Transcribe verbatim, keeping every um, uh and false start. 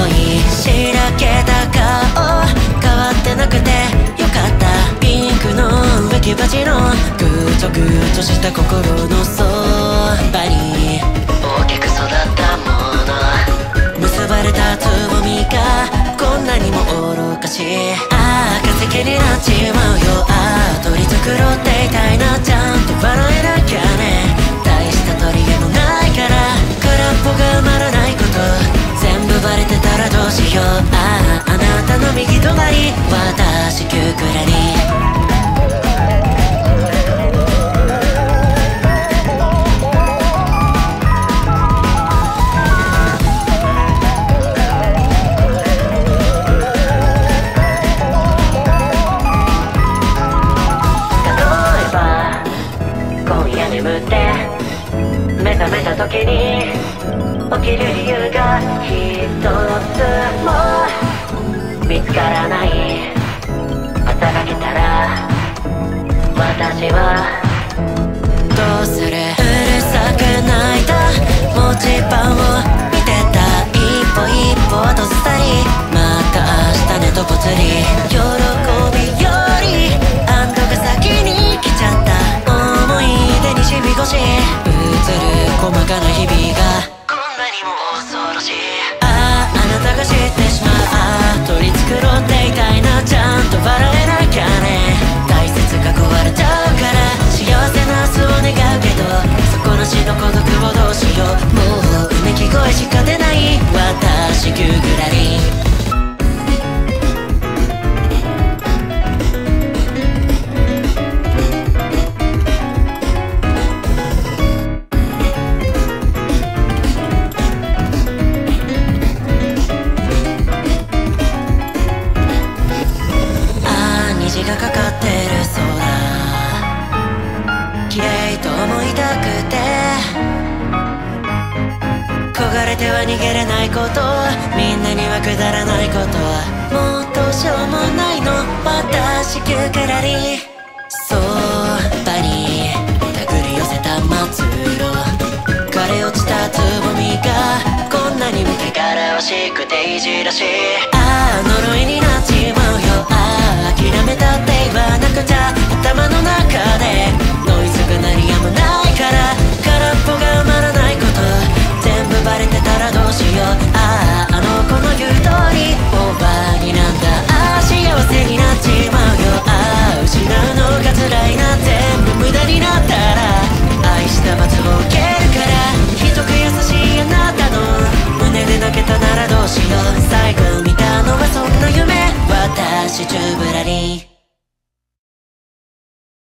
いしらけた顔変わってなくてよかった。ピンクの植木鉢のぐーちょぐーちょした心のそばに大きく育ったもの、結ばれたつぼみがこんなにも愚かしい。ああ化石になっちまうよ。ああ取り繕っていたいな、ちゃんと笑えなきゃね。大した取り柄のないから空っぽが埋まらないこと、全部バレてたらどうしよう。あああなたの右隣、私キュークラリ。眠って目覚めた時に起きる理由が一つも見つからない。朝が来たら私はどうする。うるさく泣いた文字盤を見てた。一歩一歩と去り、また明日ねとぽつり。喜びより安堵が先に来ちゃった。思い出にしみ越し映る細かな日々がこんなにも恐ろしい。あああなたが知ってしまう。ああ取り繕っていたいな、ちゃんと笑えなきゃね。大切が壊れちゃうから幸せな明日を願うけど、底なしの孤独をどうしよう。もううめき声しか出ない私ギューグラリン。虹がかかってる空、綺麗と思いたくて焦がれては逃げれないこと、みんなにはくだらないこと、もっとしょうもないの私キュークラリ。そばに手繰り寄せた末路、枯れ落ちたつぼみがこんなにも汚らわしくていじらしい。ああ呪いになっちまうよ。ああ諦めたって言わなくちゃ頭の中で